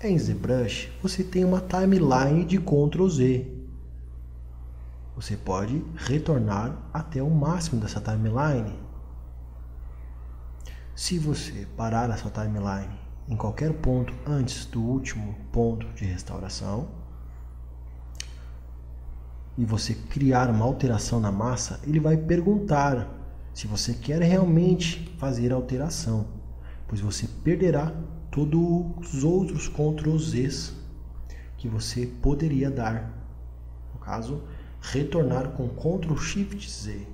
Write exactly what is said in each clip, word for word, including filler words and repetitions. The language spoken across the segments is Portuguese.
Em ZBrush, você tem uma timeline de control Z. Você pode retornar até o máximo dessa timeline. Se você parar a sua timeline em qualquer ponto antes do último ponto de restauração e você criar uma alteração na massa, ele vai perguntar se você quer realmente fazer a alteração, pois você perderá todos os outros control Zs que você poderia dar. No caso, retornar com control shift Z.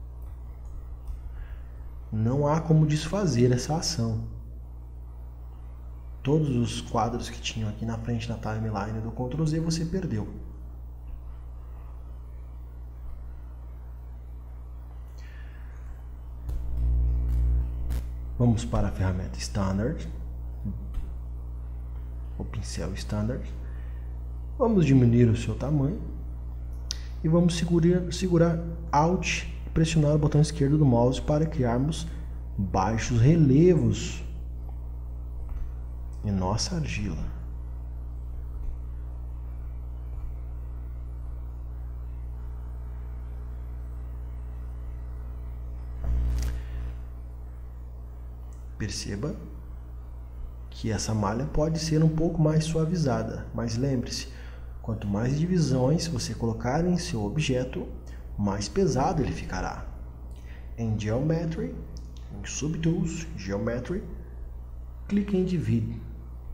Não há como desfazer essa ação. Todos os quadros que tinham aqui na frente da timeline do control Z você perdeu. Vamos para a ferramenta Standard, o pincel Standard. Vamos diminuir o seu tamanho e vamos segurar, segurar Alt e pressionar o botão esquerdo do mouse para criarmos baixos relevos em nossa argila. Perceba que essa malha pode ser um pouco mais suavizada, mas lembre-se, quanto mais divisões você colocar em seu objeto, mais pesado ele ficará. Em Geometry, em Subtools, Geometry, clique em Divide.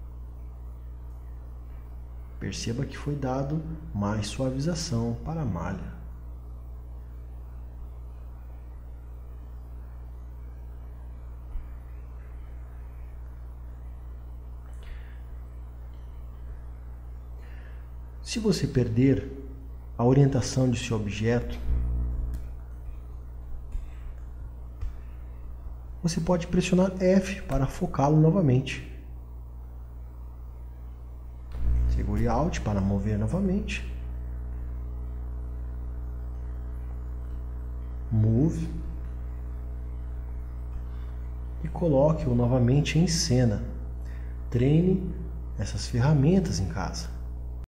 Perceba que foi dado mais suavização para a malha. Se você perder a orientação de seu objeto, você pode pressionar F para focá-lo novamente. Segure Alt para mover novamente. Move. E coloque-o novamente em cena. Treine essas ferramentas em casa.